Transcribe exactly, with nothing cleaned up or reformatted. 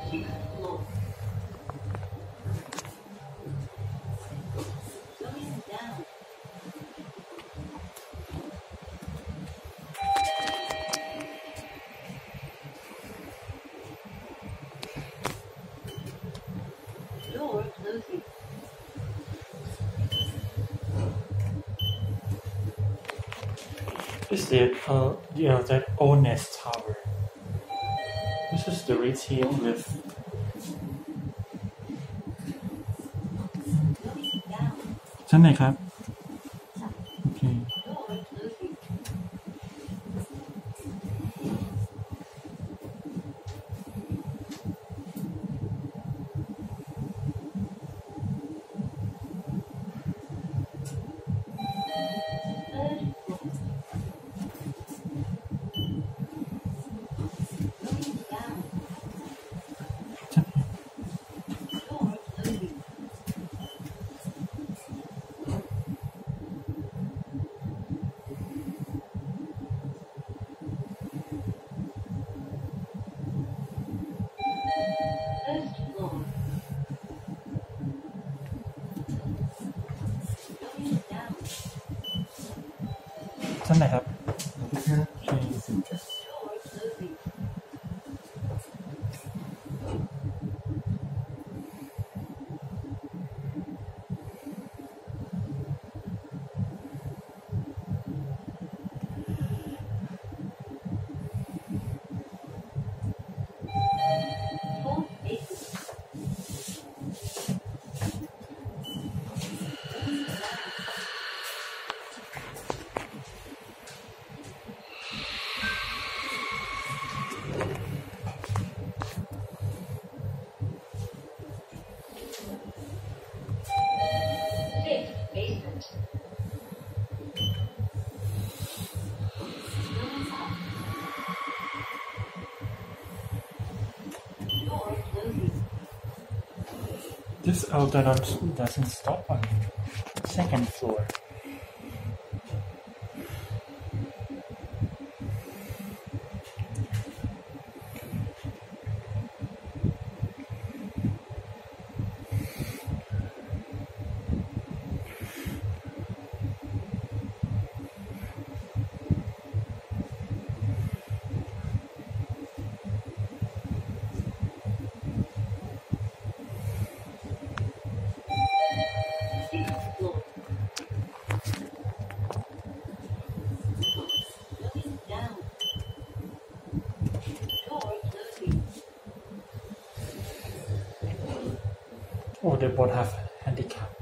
Sixth floor. Going down. Door closing. This is the uh, you know that old Nest Tower. This is the retail lift. Going down. ชั้นไหนครับโอเค Door closing. Third floor. Going down. ชั้น Door closing. First floor. Going down. ชั้นไหนครับ Door closing. Fourth basement. Fifth basement. Going up. Door closing. This elevator doesn't stop on the second floor. Sixth floor. Going down. Door closing. Oh, they both have handicap.